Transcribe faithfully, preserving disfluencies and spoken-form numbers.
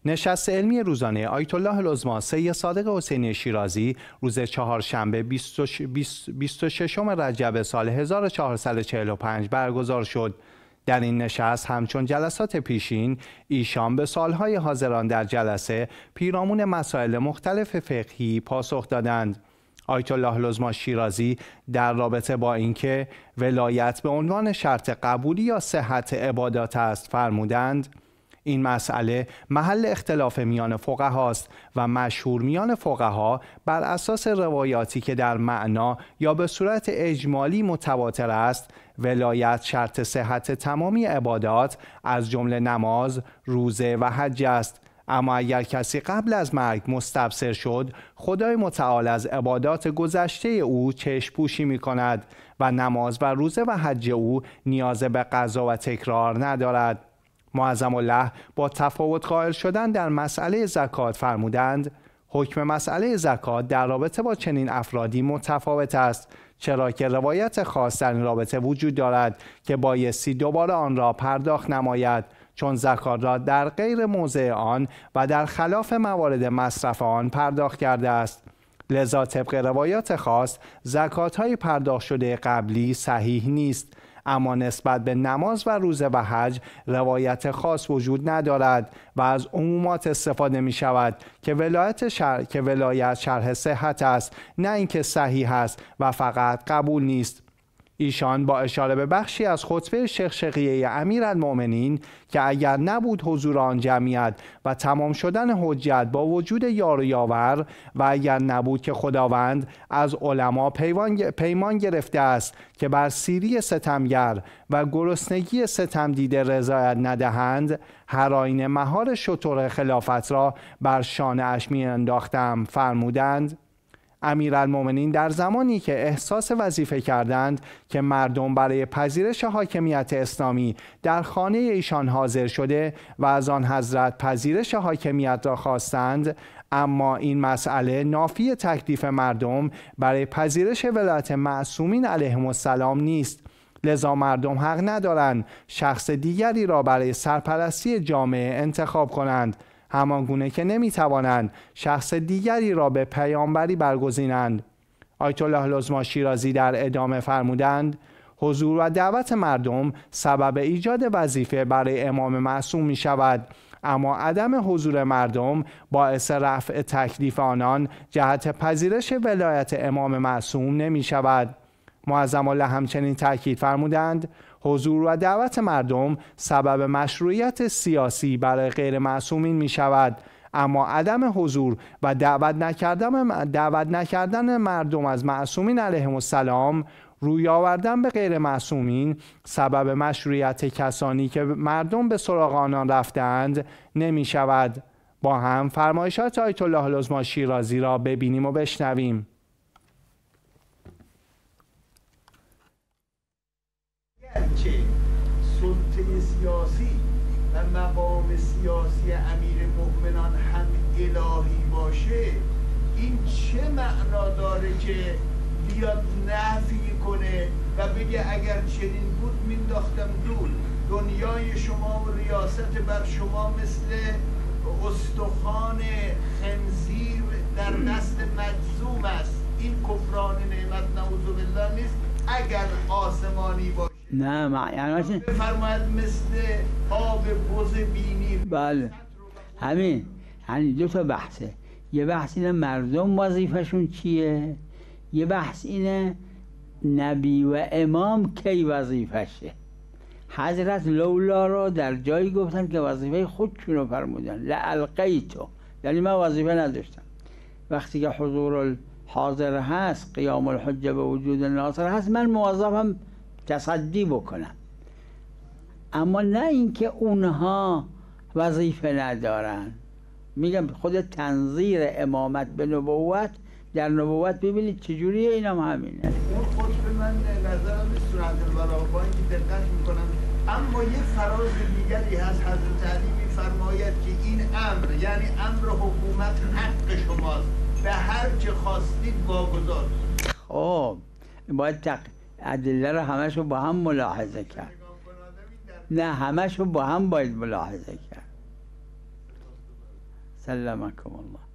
نشست علمی روزانه آیت الله العظما سید صادق حسینی شیرازی روز چهارشنبه بیست و ششم رجب سال هزار و چهارصد و چهل و پنج برگزار شد. در این نشست همچون جلسات پیشین ایشان به سوالهای حاضران در جلسه پیرامون مسائل مختلف فقهی پاسخ دادند. آیت الله العظما شیرازی در رابطه با اینکه ولایت به عنوان شرط قبولی یا صحت عبادات است فرمودند: این مسئله محل اختلاف میان فقهاست و مشهور میان فقها بر اساس روایاتی که در معنا یا به صورت اجمالی متواتر است، ولایت شرط صحت تمامی عبادات از جمله نماز، روزه و حج است. اما اگر کسی قبل از مرگ مستبصر شد، خدای متعال از عبادات گذشته او چشم پوشی می کند و نماز و روزه و حج او نیاز به قضا و تکرار ندارد. معظم الله با تفاوت قائل شدن در مسئله زکات فرمودند: حکم مسئله زکات در رابطه با چنین افرادی متفاوت است، چرا که روایت خاص در این رابطه وجود دارد که بایستی دوباره آن را پرداخت نماید، چون زکات را در غیر موضع آن و در خلاف موارد مصرف آن پرداخت کرده است. لذا طبق روایات خاص زکات های پرداخت شده قبلی صحیح نیست، اما نسبت به نماز و روزه و حج روایت خاص وجود ندارد و از عمومات استفاده می شود که ولایت شرح که ولایت شرح صحت است، نه اینکه صحیح است و فقط قبول نیست. ایشان با اشاره به بخشی از خطبه شیخ شقیه امیرالمؤمنین که اگر نبود حضور آن جمعیت و تمام شدن حجت با وجود یار و یاور و اگر نبود که خداوند از علما پیمان گرفته است که بر سیری ستمگر و گرسنگی ستم دیده رضایت ندهند، هر آینه مهار شتر خلافت را بر شانه اش می انداختم فرمودند. امیرالمؤمنین در زمانی که احساس وظیفه کردند که مردم برای پذیرش حاکمیت اسلامی در خانه ایشان حاضر شده و از آن حضرت پذیرش حاکمیت را خواستند، اما این مسئله نافی تکلیف مردم برای پذیرش ولایت معصومین علیهم السلام نیست. لذا مردم حق ندارند شخص دیگری را برای سرپرستی جامعه انتخاب کنند، همان گونه که نمی توانند شخص دیگری را به پیامبری برگزینند. آیت الله العظما شیرازی در ادامه فرمودند: حضور و دعوت مردم سبب ایجاد وظیفه برای امام معصوم می شود، اما عدم حضور مردم باعث رفع تکلیف آنان جهت پذیرش ولایت امام معصوم نمی شود. معظم الله همچنین تاکید فرمودند: حضور و دعوت مردم سبب مشروعیت سیاسی برای غیر معصومین می شود، اما عدم حضور و دعوت نکردن, دعوت نکردن مردم از معصومین علیهم السلام، روی آوردن به غیر معصومین سبب مشروعیت کسانی که مردم به سراغ آنان رفتند نمی شود. با هم فرمایشات آیت الله العظما شیرازی را ببینیم و بشنویم. چه سلطه سیاسی و مقام سیاسی امیر مؤمنان هم الهی باشه، این چه معنا داره که بیاد نفی کنه و بگه اگر چنین بود مینداختم دور، دنیای شما و ریاست بر شما مثل استخوان خنزیر در دست مجذوم است. این کفران نعمت نعوذ بالله نیست اگر آسمانی باشه. نه ما یعنی بفرماید مثل آب بز بینی. بله همین، یعنی دو تا بحثه. یه بحث اینه مردم وظیفهشون چیه، یه بحث اینه نبی و امام کی وظیفشه. حضرت لولا رو در جایی گفتن که وظیفه خودشون رو فرمودن، لالقیتو، یعنی من وظیفه نداشتم. وقتی که حضور حاضر هست، قیام الحجه به وجود ناصر هست، من موظفم تصدی بکنم. اما نه اینکه اونها وظیفه ندارن. میگم خود تنظیر امامت به نبوت، در نبوت ببینید چجوریه، اینم همینه. اون خطبه من نظرم به صورت البلاغه با اینکه دقت میکنم، اما یه فراز دیگری هست. حضرت علی میفرماید که این امر، یعنی امر حکومت، حق شماست، به هر چه خواستید واگذار. خب باید تق... ادله رو همش رو با هم ملاحظه کرد. نه همش رو با هم باید ملاحظه کرد. سلمکم الله.